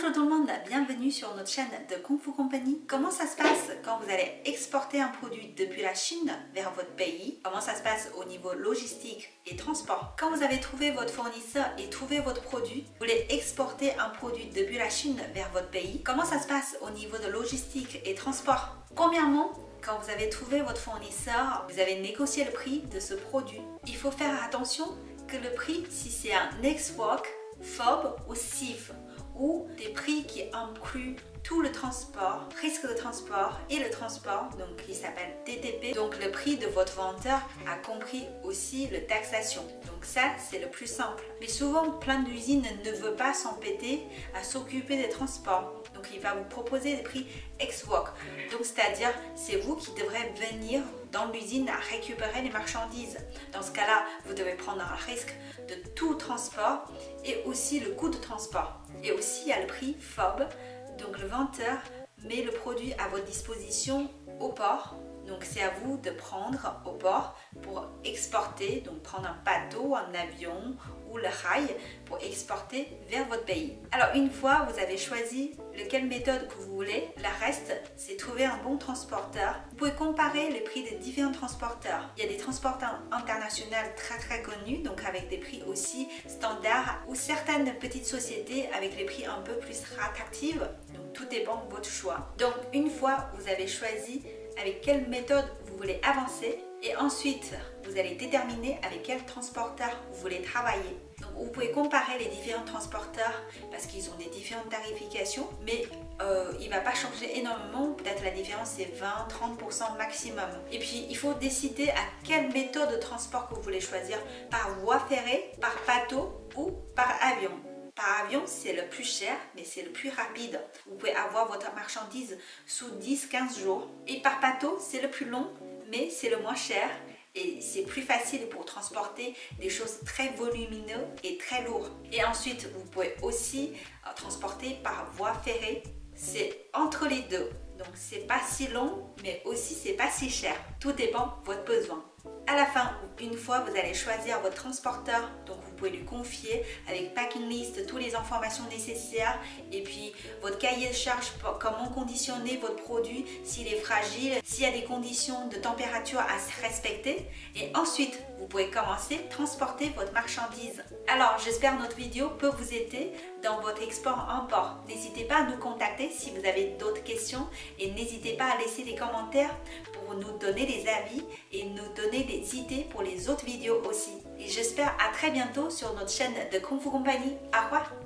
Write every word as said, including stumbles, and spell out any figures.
Bonjour tout le monde, bienvenue sur notre chaîne de Kung Fu Company. Comment ça se passe quand vous allez exporter un produit depuis la Chine vers votre pays? Comment ça se passe au niveau logistique et transport? Quand vous avez trouvé votre fournisseur et trouvé votre produit, vous voulez exporter un produit depuis la Chine vers votre pays. Comment ça se passe au niveau de logistique et transport? Premièrement, quand vous avez trouvé votre fournisseur, vous avez négocié le prix de ce produit. Il faut faire attention que le prix, si c'est un X-Walk, F O B ou S I F, ou des prix qui incluent tout le transport, risque de transport et le transport, donc qui s'appelle T T P. Donc le prix de votre vendeur a compris aussi la taxation. Donc ça, c'est le plus simple. Mais souvent, plein d'usines ne veulent pas s'embêter à s'occuper des transports. Donc il va vous proposer des prix X-Walk. Donc c'est-à-dire, c'est vous qui devrez venir dans l'usine à récupérer les marchandises. Dans ce cas-là, vous devez prendre un risque de tout transport et aussi le coût de transport. Et aussi, il y a le prix F O B. Donc le vendeur met le produit à votre disposition au port. Donc c'est à vous de prendre au port pour exporter, donc prendre un bateau, un avion ou le rail pour exporter vers votre pays. Alors une fois vous avez choisi lequel méthode que vous voulez, le reste c'est trouver un bon transporteur. Vous pouvez comparer les prix des différents transporteurs. Il y a des transporteurs internationaux très très connus, donc avec des prix aussi standards, ou certaines petites sociétés avec les prix un peu plus attractifs. Donc tout dépend de votre choix. Donc une fois vous avez choisi avec quelle méthode vous voulez avancer, et ensuite vous allez déterminer avec quel transporteur vous voulez travailler. Donc vous pouvez comparer les différents transporteurs parce qu'ils ont des différentes tarifications, mais euh, il ne va pas changer énormément. Peut-être la différence c'est vingt à trente pour cent maximum. Et puis il faut décider à quelle méthode de transport que vous voulez choisir, par voie ferrée, par bateau ou par avion. Par avion, c'est le plus cher, mais c'est le plus rapide. Vous pouvez avoir votre marchandise sous dix à quinze jours. Et par bateau, c'est le plus long, mais c'est le moins cher. Et c'est plus facile pour transporter des choses très volumineuses et très lourdes. Et ensuite, vous pouvez aussi euh, transporter par voie ferrée. C'est entre les deux. Donc, c'est pas si long, mais aussi c'est pas si cher. Tout dépend de votre besoin. À la fin, une fois vous allez choisir votre transporteur, donc vous pouvez lui confier avec packing list toutes les informations nécessaires et puis votre cahier de charge pour comment conditionner votre produit, s'il est fragile, s'il y a des conditions de température à respecter, et ensuite vous pouvez commencer à transporter votre marchandise. Alors j'espère que notre vidéo peut vous aider dans votre export-import. N'hésitez pas à nous contacter si vous avez d'autres questions et n'hésitez pas à laisser des commentaires pour nous donner des avis et nous donner des idées pour les autres vidéos aussi. Et j'espère à très bientôt sur notre chaîne de Kung Fu Company. Au revoir!